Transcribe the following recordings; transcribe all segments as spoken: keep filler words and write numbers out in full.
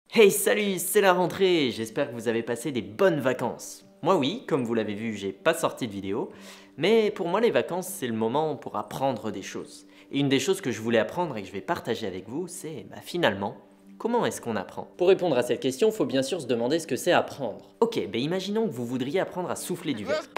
Hey salut, c'est la rentrée, j'espère que vous avez passé des bonnes vacances. Moi oui, comme vous l'avez vu, j'ai pas sorti de vidéo, mais pour moi les vacances c'est le moment pour apprendre des choses. Et une des choses que je voulais apprendre et que je vais partager avec vous, c'est bah, finalement, comment est-ce qu'on apprend? Pour répondre à cette question, il faut bien sûr se demander ce que c'est apprendre. Ok, bah imaginons que vous voudriez apprendre à souffler du verre.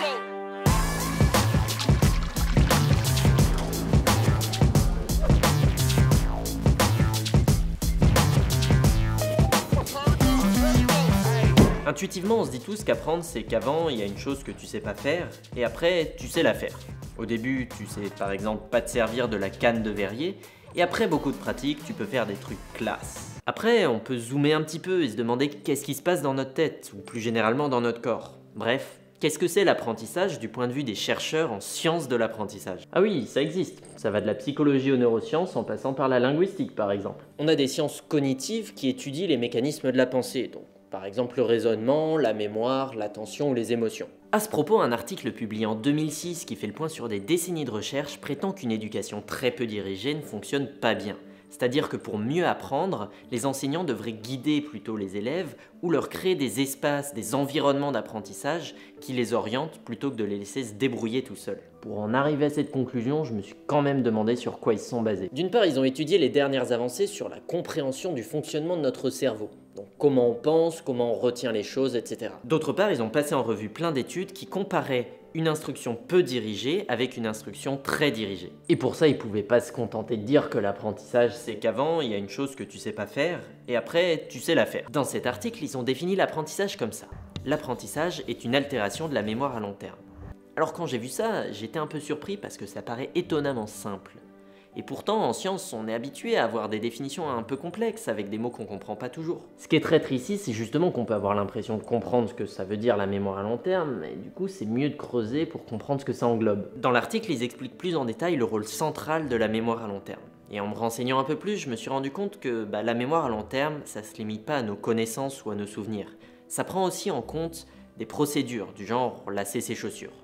Intuitivement, on se dit tous qu'apprendre, c'est qu'avant, il y a une chose que tu sais pas faire, et après, tu sais la faire. Au début, tu sais par exemple pas te servir de la canne de verrier, et après beaucoup de pratique, tu peux faire des trucs classe. Après, on peut zoomer un petit peu et se demander qu'est-ce qui se passe dans notre tête, ou plus généralement dans notre corps. Bref, qu'est-ce que c'est l'apprentissage du point de vue des chercheurs en sciences de l'apprentissage? Ah oui, ça existe. Ça va de la psychologie aux neurosciences en passant par la linguistique par exemple. On a des sciences cognitives qui étudient les mécanismes de la pensée, donc par exemple le raisonnement, la mémoire, l'attention ou les émotions. À ce propos, un article publié en deux mille six qui fait le point sur des décennies de recherche prétend qu'une éducation très peu dirigée ne fonctionne pas bien. C'est-à-dire que pour mieux apprendre, les enseignants devraient guider plutôt les élèves ou leur créer des espaces, des environnements d'apprentissage qui les orientent plutôt que de les laisser se débrouiller tout seuls. Pour en arriver à cette conclusion, je me suis quand même demandé sur quoi ils se sont basés. D'une part, ils ont étudié les dernières avancées sur la compréhension du fonctionnement de notre cerveau. Donc comment on pense, comment on retient les choses, et cetera. D'autre part, ils ont passé en revue plein d'études qui comparaient une instruction peu dirigée avec une instruction très dirigée. Et pour ça, ils pouvaient pas se contenter de dire que l'apprentissage, C'est qu'avant, il y a une chose que tu sais pas faire, et après, tu sais la faire. Dans cet article, ils ont défini l'apprentissage comme ça. L'apprentissage est une altération de la mémoire à long terme. Alors quand j'ai vu ça, j'étais un peu surpris parce que ça paraît étonnamment simple. Et pourtant, en science, on est habitué à avoir des définitions un peu complexes, avec des mots qu'on comprend pas toujours. Ce qui est traître ici, c'est justement qu'on peut avoir l'impression de comprendre ce que ça veut dire la mémoire à long terme, et du coup c'est mieux de creuser pour comprendre ce que ça englobe. Dans l'article, ils expliquent plus en détail le rôle central de la mémoire à long terme. Et en me renseignant un peu plus, je me suis rendu compte que bah, la mémoire à long terme, ça se limite pas à nos connaissances ou à nos souvenirs. Ça prend aussi en compte des procédures, du genre lasser ses chaussures.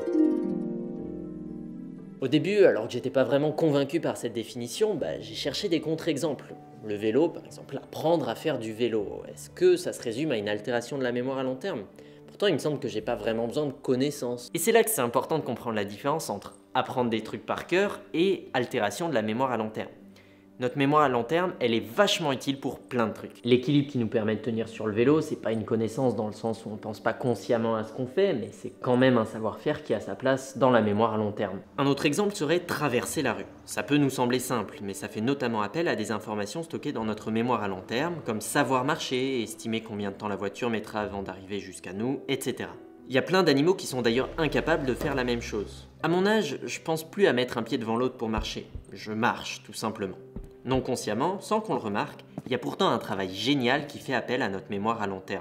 Au début, alors que j'étais pas vraiment convaincu par cette définition, bah, j'ai cherché des contre-exemples. Le vélo, par exemple, apprendre à faire du vélo, est-ce que ça se résume à une altération de la mémoire à long terme? Pourtant, il me semble que j'ai pas vraiment besoin de connaissances. Et c'est là que c'est important de comprendre la différence entre apprendre des trucs par cœur et altération de la mémoire à long terme. Notre mémoire à long terme, elle est vachement utile pour plein de trucs. L'équilibre qui nous permet de tenir sur le vélo, c'est pas une connaissance dans le sens où on pense pas consciemment à ce qu'on fait, mais c'est quand même un savoir-faire qui a sa place dans la mémoire à long terme. Un autre exemple serait traverser la rue. Ça peut nous sembler simple, mais ça fait notamment appel à des informations stockées dans notre mémoire à long terme, comme savoir marcher, estimer combien de temps la voiture mettra avant d'arriver jusqu'à nous, et cetera. Il y a plein d'animaux qui sont d'ailleurs incapables de faire la même chose. À mon âge, je pense plus à mettre un pied devant l'autre pour marcher. Je marche, tout simplement. Non consciemment, sans qu'on le remarque, il y a pourtant un travail génial qui fait appel à notre mémoire à long terme.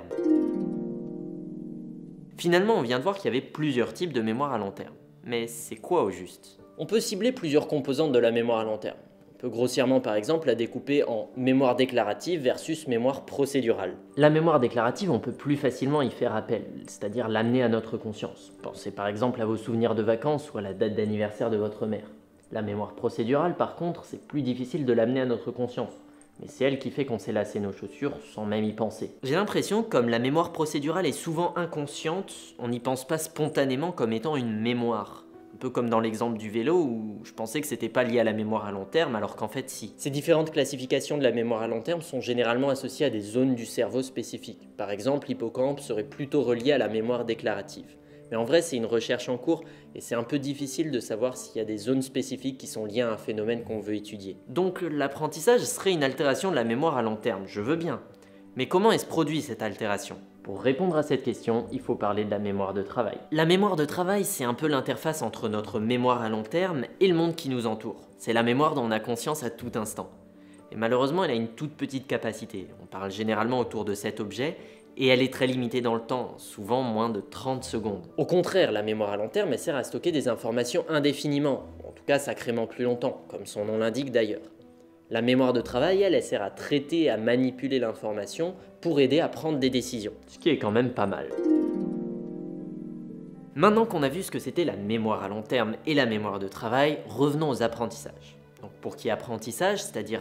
Finalement, on vient de voir qu'il y avait plusieurs types de mémoire à long terme. Mais c'est quoi au juste? On peut cibler plusieurs composantes de la mémoire à long terme. On peut grossièrement par exemple la découper en mémoire déclarative versus mémoire procédurale. La mémoire déclarative, on peut plus facilement y faire appel, c'est-à-dire l'amener à notre conscience. Pensez par exemple à vos souvenirs de vacances ou à la date d'anniversaire de votre mère. La mémoire procédurale, par contre, c'est plus difficile de l'amener à notre conscience. Mais c'est elle qui fait qu'on sait lasser nos chaussures sans même y penser. J'ai l'impression que comme la mémoire procédurale est souvent inconsciente, on n'y pense pas spontanément comme étant une mémoire. Un peu comme dans l'exemple du vélo où je pensais que c'était pas lié à la mémoire à long terme alors qu'en fait si. Ces différentes classifications de la mémoire à long terme sont généralement associées à des zones du cerveau spécifiques. Par exemple, l'hippocampe serait plutôt relié à la mémoire déclarative. Mais en vrai, c'est une recherche en cours et c'est un peu difficile de savoir s'il y a des zones spécifiques qui sont liées à un phénomène qu'on veut étudier. Donc l'apprentissage serait une altération de la mémoire à long terme, je veux bien. Mais comment est-ce produit cette altération? Pour répondre à cette question, il faut parler de la mémoire de travail. La mémoire de travail, c'est un peu l'interface entre notre mémoire à long terme et le monde qui nous entoure. C'est la mémoire dont on a conscience à tout instant. Et malheureusement, elle a une toute petite capacité. On parle généralement autour de cet objet, et elle est très limitée dans le temps, souvent moins de trente secondes. Au contraire, la mémoire à long terme, elle sert à stocker des informations indéfiniment, en tout cas sacrément plus longtemps, comme son nom l'indique d'ailleurs. La mémoire de travail, elle, elle sert à traiter et à manipuler l'information pour aider à prendre des décisions, ce qui est quand même pas mal. Maintenant qu'on a vu ce que c'était la mémoire à long terme et la mémoire de travail, revenons aux apprentissages. Donc pour qu'il y ait apprentissage, c'est-à-dire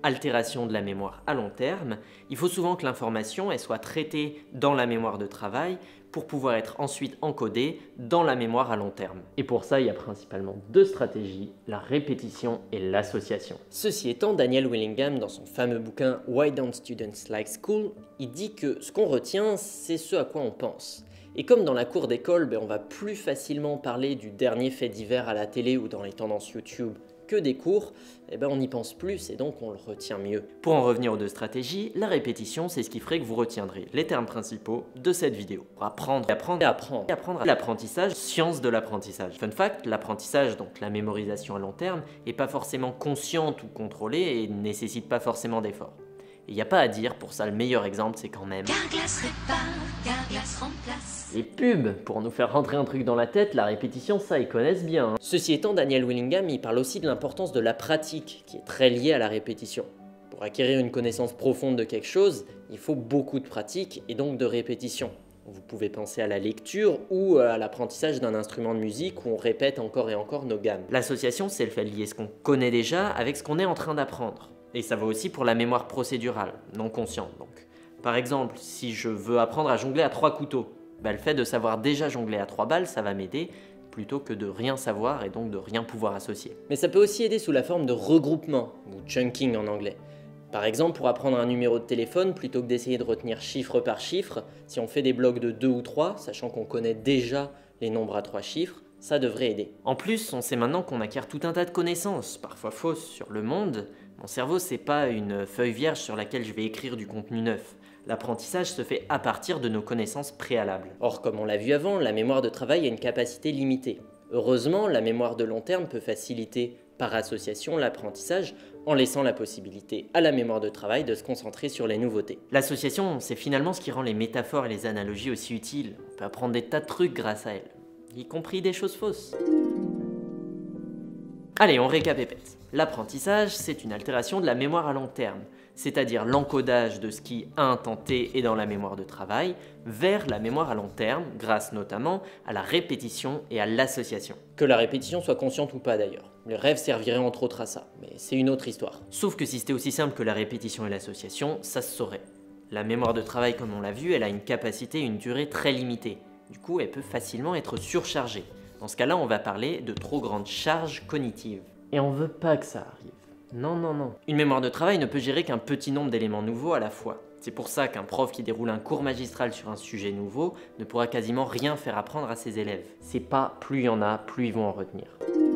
altération de la mémoire à long terme, il faut souvent que l'information elle soit traitée dans la mémoire de travail pour pouvoir être ensuite encodée dans la mémoire à long terme. Et pour ça, il y a principalement deux stratégies, la répétition et l'association. Ceci étant, Daniel Willingham, dans son fameux bouquin Why Don't Students Like School, il dit que ce qu'on retient, c'est ce à quoi on pense. Et comme dans la cour d'école, ben on va plus facilement parler du dernier fait divers à la télé ou dans les tendances YouTube que des cours, eh ben on y pense plus et donc on le retient mieux. Pour en revenir aux deux stratégies, la répétition, c'est ce qui ferait que vous retiendrez les termes principaux de cette vidéo. Pour apprendre, apprendre Et apprendre. Et apprendre l'apprentissage, science de l'apprentissage. Fun fact, l'apprentissage, donc la mémorisation à long terme, n'est pas forcément consciente ou contrôlée et ne nécessite pas forcément d'effort. Il n'y a pas à dire, pour ça le meilleur exemple c'est quand même Carglass répare, Carglass remplace. Les pubs, pour nous faire rentrer un truc dans la tête, la répétition, ça ils connaissent bien. Hein. Ceci étant, Daniel Willingham, il parle aussi de l'importance de la pratique, qui est très liée à la répétition. Pour acquérir une connaissance profonde de quelque chose, il faut beaucoup de pratique et donc de répétition. Vous pouvez penser à la lecture ou à l'apprentissage d'un instrument de musique où on répète encore et encore nos gammes. L'association, c'est le fait de lier ce qu'on connaît déjà avec ce qu'on est en train d'apprendre. Et ça va aussi pour la mémoire procédurale, non consciente donc. Par exemple, si je veux apprendre à jongler à trois couteaux, bah, le fait de savoir déjà jongler à trois balles, ça va m'aider, plutôt que de rien savoir et donc de rien pouvoir associer. Mais ça peut aussi aider sous la forme de regroupement, ou chunking en anglais. Par exemple, pour apprendre un numéro de téléphone, plutôt que d'essayer de retenir chiffre par chiffre, si on fait des blocs de deux ou trois, sachant qu'on connaît déjà les nombres à trois chiffres, ça devrait aider. En plus, on sait maintenant qu'on acquiert tout un tas de connaissances, parfois fausses, sur le monde. Mon cerveau, c'est pas une feuille vierge sur laquelle je vais écrire du contenu neuf. L'apprentissage se fait à partir de nos connaissances préalables. Or, comme on l'a vu avant, la mémoire de travail a une capacité limitée. Heureusement, la mémoire de long terme peut faciliter par association l'apprentissage en laissant la possibilité à la mémoire de travail de se concentrer sur les nouveautés. L'association, c'est finalement ce qui rend les métaphores et les analogies aussi utiles. On peut apprendre des tas de trucs grâce à elles, y compris des choses fausses. Allez, on récapépète. L'apprentissage, c'est une altération de la mémoire à long terme, c'est-à-dire l'encodage de ce qui, à un temps T, est dans la mémoire de travail, vers la mémoire à long terme, grâce notamment à la répétition et à l'association. Que la répétition soit consciente ou pas d'ailleurs. Les rêves serviraient entre autres à ça, mais c'est une autre histoire. Sauf que si c'était aussi simple que la répétition et l'association, ça se saurait. La mémoire de travail, comme on l'a vu, elle a une capacité et une durée très limitée. Du coup, elle peut facilement être surchargée. Dans ce cas-là, on va parler de trop grande charge cognitive. Et on veut pas que ça arrive. Non, non, non. Une mémoire de travail ne peut gérer qu'un petit nombre d'éléments nouveaux à la fois. C'est pour ça qu'un prof qui déroule un cours magistral sur un sujet nouveau ne pourra quasiment rien faire apprendre à ses élèves. C'est pas plus il y en a, plus ils vont en retenir.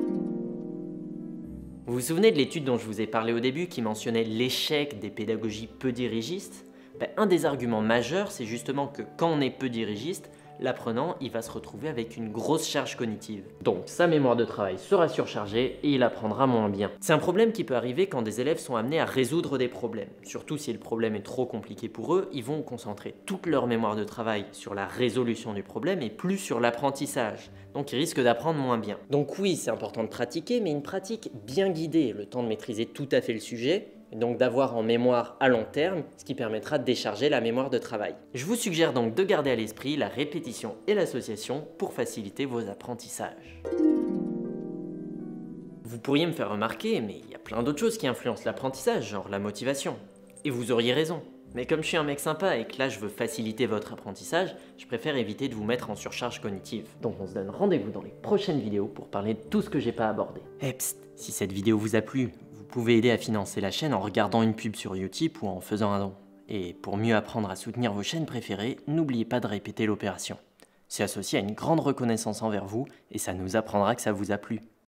Vous vous souvenez de l'étude dont je vous ai parlé au début qui mentionnait l'échec des pédagogies peu dirigistes? Ben, un des arguments majeurs, c'est justement que quand on est peu dirigiste, l'apprenant, il va se retrouver avec une grosse charge cognitive. Donc sa mémoire de travail sera surchargée et il apprendra moins bien. C'est un problème qui peut arriver quand des élèves sont amenés à résoudre des problèmes. Surtout si le problème est trop compliqué pour eux, ils vont concentrer toute leur mémoire de travail sur la résolution du problème et plus sur l'apprentissage. Donc ils risquent d'apprendre moins bien. Donc oui, c'est important de pratiquer, mais une pratique bien guidée, le temps de maîtriser tout à fait le sujet, et donc d'avoir en mémoire à long terme, ce qui permettra de décharger la mémoire de travail. Je vous suggère donc de garder à l'esprit la répétition et l'association pour faciliter vos apprentissages. Vous pourriez me faire remarquer, mais il y a plein d'autres choses qui influencent l'apprentissage, genre la motivation. Et vous auriez raison. Mais comme je suis un mec sympa et que là je veux faciliter votre apprentissage, je préfère éviter de vous mettre en surcharge cognitive. Donc on se donne rendez-vous dans les prochaines vidéos pour parler de tout ce que j'ai pas abordé. Eh psst, si cette vidéo vous a plu, vous pouvez aider à financer la chaîne en regardant une pub sur Utip ou en faisant un don. Et pour mieux apprendre à soutenir vos chaînes préférées, n'oubliez pas de répéter l'opération. C'est associé à une grande reconnaissance envers vous et ça nous apprendra que ça vous a plu.